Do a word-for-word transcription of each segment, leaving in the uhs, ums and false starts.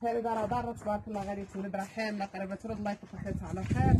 هذه دار دار تبارك الله غادي تولد راه حامله قريبه تولد. الله يكون حياتها على خير.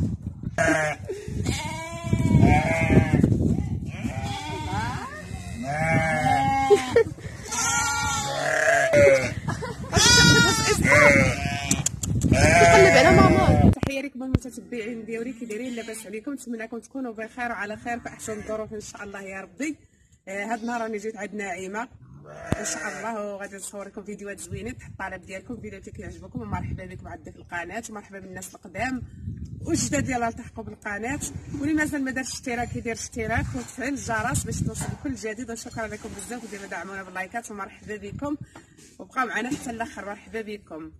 تقلب على ماما. تحيه لكم المتتبعين ديالي، كي دايرين؟ لاباس عليكم؟ نتمنىكم تكونوا بخير وعلى خير في احسن الظروف ان شاء الله يا ربي. هذا النهار راني جيت عند نعيمه ان شاء الله، وغادي نصور لكم فيديوهات زوينين تحت الطلب ديالكم. الفيديوهات اللي كيعجبكم ومرحبا بكم عندي في القناه، ومرحبا بالناس القدام والجداد يلاه التحقوا بالقناه. واللي مازال ما دارش اشتراك يدير اشتراك وتفعل الجرس باش توصل كل جديد. وشكرا لكم بزاف، وديروا دعمونا باللايكات ومرحبا بكم، وبقاو معنا حتى الاخر. مرحبا بكم.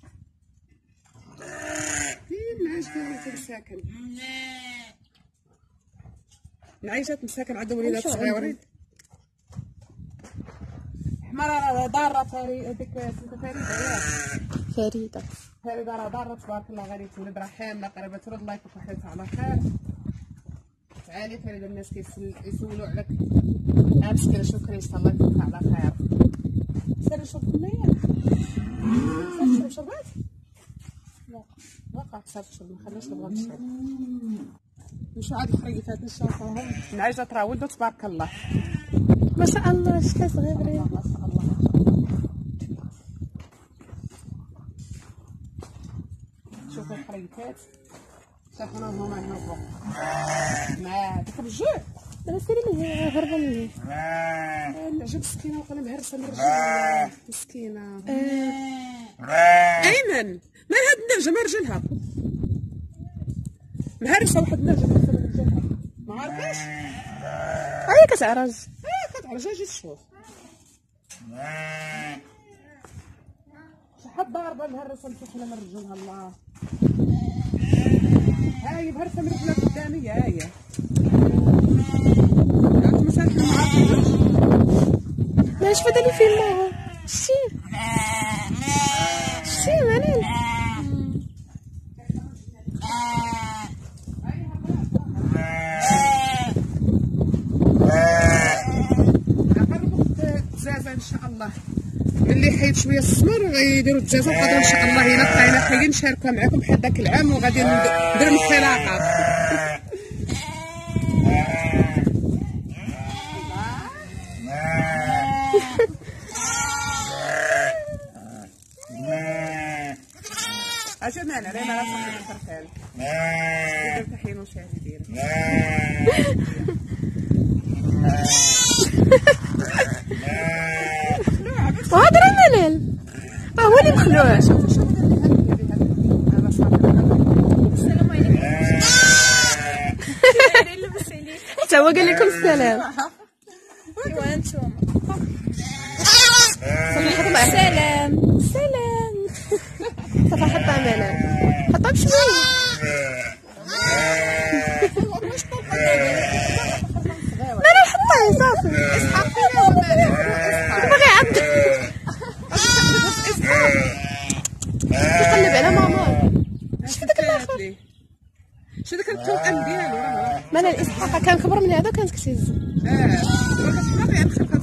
فين نعيش فين مساكن؟ نعيشات مساكن عندهم وليدات صغيورين. حمارة دارة فريدة، ديك سميتها فريدة ياك؟ فريدة فريدة راه دارة تبارك الله غادي تولد راه حاملة قريبة تولد. الله يكون حياتها على خير. تعالي فريدة، الناس كيسولوا عليك. مسكينة شكرا يستا الله يكون على خير. سيري شرب المياه. سيري شرب شربات؟ لا واقع صافي شرب، ما خليناش نبغى نشرب. نمشيو عاد الخريفات نشوفوهم. نعيشات راه ولدو تبارك الله ما شاء الله. شحال صغيرين ما شاء الله. شوفوا الخريفات شافونا هما هنا فوق. ما ديك الرجوع دابا سيري من هنا هربا من هنا. العجب مسكينه وقال مهرسه من الرجل مسكينه. ايمن مال هاد النعجه ما رجلها مهرسه، واحد النعجه مهرسه من رجلها ما عارفاش. هي كتعرج اه كتعرج. اجي تشوف شحال ضاربه مهرسه مسكينه من رجلها. الله هاي مهرسه من رجلها قدامي. هاي انتم مساكن ما عارفينش. ماش فدا لي فين ماما. شتي شتي منال. الدجاجه ان شاء الله ملي حيد شويه السمر غيديروا الدجاجه وغادي ان شاء الله هنا بقينا حيين نشاركوها معكم بحال داك العام، وغادي نديروا الانطلاقه. اجي معنا راه راه صاحبي الفرخان. ندير تحيه للمشاهدين. وهضره منال ها هو اللي مخلوع. السلام عليكم. حتى هو قال لكم السلام. ايوا انتم سلام سلام. صافي حطها منال، حطها بشويه. منال حطها صافي. باغي يعض. تقلب على ماما. شتي داك الاخر؟ شتي داك التوأم ديالو راه منال اسحاق كان كبر من هذا وكانت كتهز. اه ما كتبغي تخلق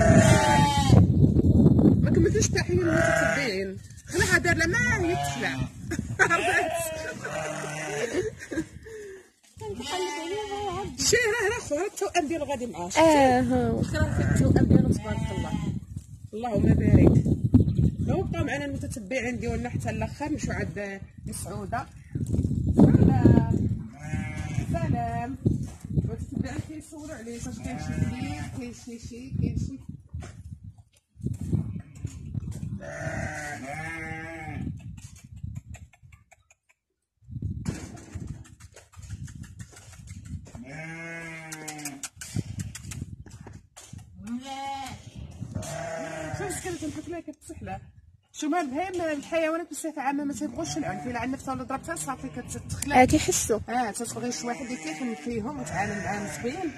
ما كملتش تحيه للمتتبعين. خليها دار لا ما هي تخلع. شي راه راه خويا التوأم ديالو غادي معاه. اه ها راه التوأم ديالو تبارك الله. اللهم بارك. بقاو معنا المتتبعين ديالنا حتى الاخر. نمشيو عند مسعوده. سلام سلام. المتتبعين كيسولوا عليه واش كاين شي جديد، كاين شي شي كاين شي. شوف كانت الحكمه كتسحله. شو ما البهايم الحيوانات بصفه عامه ما تيبغوش العنف. الا عندك حتى ولا ضربتها صافي كتتخلع. اه كيحسوا. اه تتبغي شي واحد اللي كيفهم فيهم وتعامل معاهم مزيان.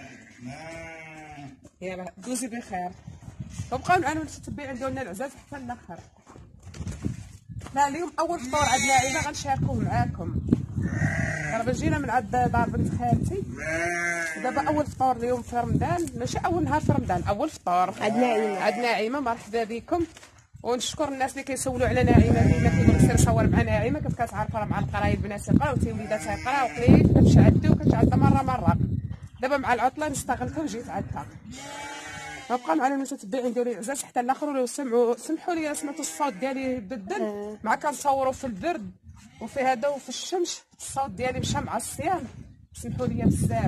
يلاه دوزي بخير. وبقاو معنا المتتبعين ديالنا العزاز حتى الاخر. لا اليوم اول فطور عند نعيمه غنشاركوه معاكم. دابا جينا من عند دار بنت خالتي. دابا اول فطور اليوم في رمضان، ماشي اول نهار في رمضان، اول فطور عند نعيمه. عند نعيمه. مرحبا بكم. ونشكر الناس اللي كيسولوا على نعيمه فينا كيقولوا سير صور مع نعيمه. كيف كتعرف راه مع القرايه البنات يقراو حتى وليداتها يقراو قليل باش عدو كتعدى مره مره. دابا مع العطله نستغلتها وجيت عدتها. غنبقى معنا المتتبعين ديالي العزاز حتى الاخر. لو سمعوا سمحوا لي سمعتوا الصوت ديالي بدل مع كنصوروا في البرد وفي هذا وفي الشمس الصوت ديالي مشى مع الصيام. سمحوا لي بزاف.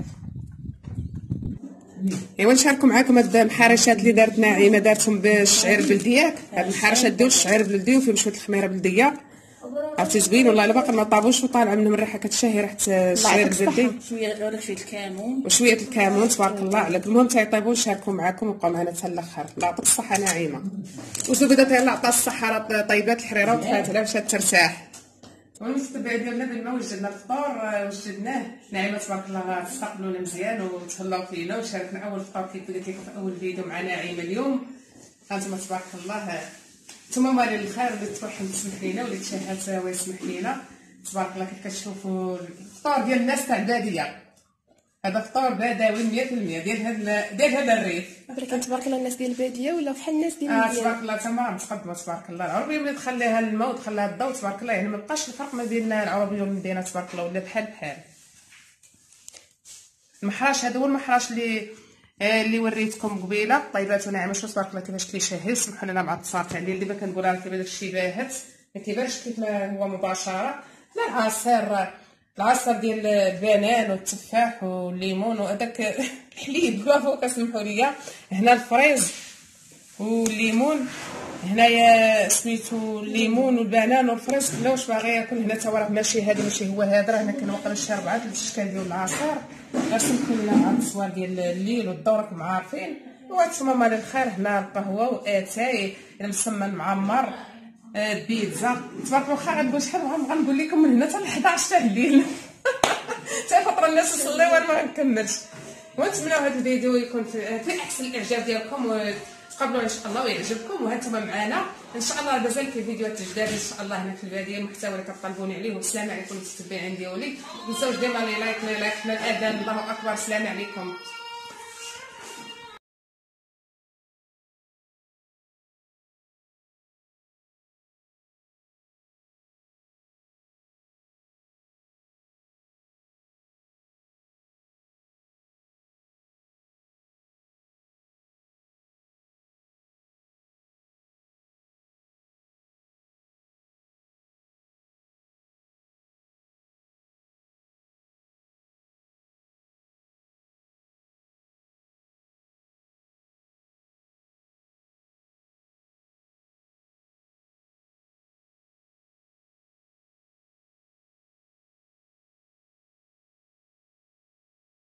ايوا نشاركوا معكم هاد المحارشات اللي دارت نعيمه دارتهم بالشعير البلديه. هاد المحارشات ديال الشعير البلدي وفيهم شويه الخميره بلديه عرفتي زوين والله. الا باقي ما طابوش وطالعه منهم الريحه كتشهي ريحه الشعير البلدي. شويه ولا شويه الكمون وشويه الكمون تبارك الله عليك. المهم تيطيبوا نشاركوا معكم وبقاو معنا حتى الاخر. الله يعطيك الصحه نعيمه. وزبده الله يعطيها الصحه راه طيبات الحريره وطلعت عليها مشات ترتاح. والمتتبع ديالنا بالما وجدنا الفطور وجدناه. نعيمه تبارك الله استقبلونا مزيان وتهلاو فينا وشاركنا اول فطور كيف قلت لكم في اول فيديو مع نعيمه اليوم. هانتوما تبارك الله نتوما مالين الخير اللي تروح تسمح لينا واللي تشاهد ويسمح لينا تبارك الله. كيف كتشوفوا الفطور ديال الناس تاع الباديه. هذا فطور بدوي مية بالمية ديال هذا ديال هذا الريف. ولكن تبارك الله الناس ديال الباديه ولا بحال الناس ديال اه تبارك الله تما متقدمه تبارك الله. العربيه ملي دخل لها الماء ودخل لها الضوء تبارك الله يعني ما بقاش الفرق ما بين العربيه والمدينه تبارك الله ولا بحال بحال. المحراش هذا هو المحراش اللي آه اللي وريتكم قبيله طيبات وناعمه. شوف تبارك الله كيفاش كيشهي. سمحوا لنا مع التصار تاع الليل دابا كنقولها لكم داك الشيء باهت ما كيبانش كيف ما هو مباشره. لا العصير العصير ديال البنان والتفاح والليمون وهذاك الحليب كافو كسمحوا لي. هنا الفريز والليمون هنايا سميتو الليمون والبنان والفريز كله واش باغي ياكل. هنا تا راه ماشي هذا ماشي هو هذا راه هنا كنوقل شي اربعه الاشكال ديال العصير. غير سمحوا لنا مع التصوير ديال الليل والضو راكم عارفين. وانتما مال الخير هنا القهوه واتاي المسمن معمر بيتزا تبارك الله. واخا غنقول شحال غنقول لكم من هنا حتى ل حداش تاع الليل حتى فتره الناس يصليو وانا ما غنكملش. ونتمنوا هذا الفيديو يكون في احسن الاعجاب ديالكم وتقبلوه ان شاء الله ويعجبكم. وهانتوما معنا ان شاء الله مازال في فيديوهات جداد ان شاء الله هنا في الباديه المحتوى اللي كطلبوني عليه. والسلام عليكم المتتبعين ديالي. ما تنساوش ديما لي لايك لي لايك حنا الاذان الله اكبر. السلام عليكم.